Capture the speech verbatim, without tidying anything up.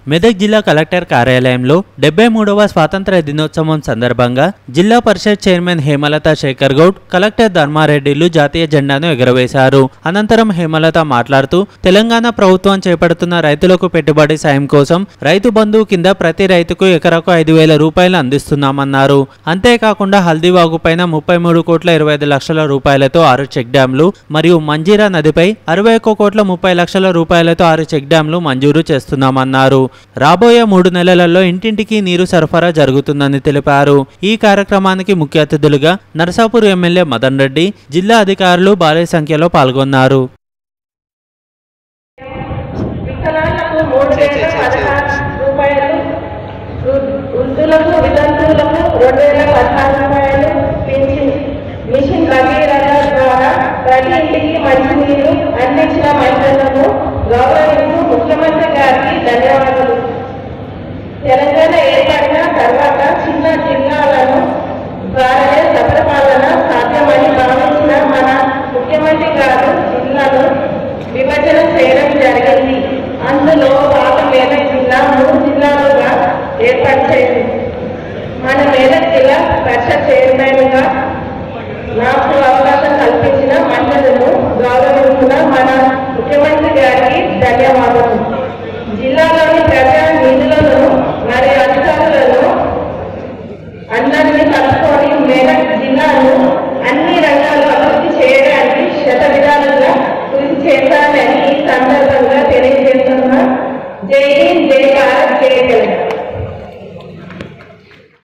మెదక్ జిల్లా కలెక్టర్ కార్యాలయంలో డెబ్బై మూడవ స్వాతంత్ర దినోత్సవం సందర్భంగా జిల్లా పరిషత్ చైర్మన్ హేమలత శేఖర్ గౌడ్, కలెక్టర్ ధర్మారెడ్డిలు జాతీయ జెండాను ఎగురవేశారు. అనంతరం హేమలత మాట్లాడుతూ తెలంగాణ ప్రభుత్వం చేపడుతున్న రైతులకు పెట్టుబడి సాయం కోసం రైతు బంధు కింద ప్రతి రైతుకు ఎకరాకు ఐదు వేల రూపాయలు అందిస్తున్నామన్నారు. అంతేకాకుండా హల్దీవాగు పైన ముప్పై మూడు కోట్ల ఇరవై ఐదు లక్షల రూపాయలతో ఆరు చెక్ డ్యాంలు మరియు మంజీరా నదిపై అరవై ఒక్క కోట్ల ముప్పై లక్షల రూపాయలతో ఆరు చెక్ డ్యాంలు మంజూరు చేస్తున్నామన్నారు. రాబోయే మూడు నెలలలో ఇంటింటికి నీరు సరఫరా జరుగుతుందని తెలిపారు. ఈ కార్యక్రమానికి ముఖ్య అతిథులుగా నరసాపూర్ ఎమ్మెల్యే మదన్ రెడ్డి, జిల్లా అధికారులు భారీ సంఖ్యలో పాల్గొన్నారు. మిషన్ భగీరథ ద్వారా ప్రతి ఇంటికి మంచినీరు అందించిన మహిళలకు గౌరవిస్తూ ముఖ్యమంత్రి గారికి ధన్యవాదాలు.